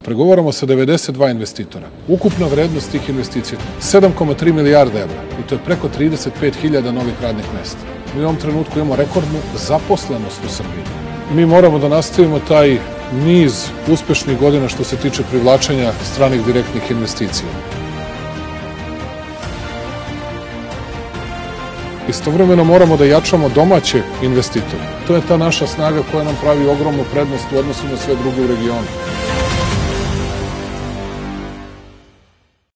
Pregovaramo sa 92 investitora. Ukupna vrednost tih investicija 7,3 milijarde evra i to je preko 35.000 novih radnih mesta. Mi u ovom trenutku imamo rekordnu zaposlenost u Srbiji. Mi moramo da nastavimo taj niz uspešnih godina što se tiče privlačenja stranih direktnih investicija. Istovremeno moramo da jačamo domaće investitore. To je ta naša snaga koja nam pravi ogromnu prednost u odnosu na sve druge u regionu.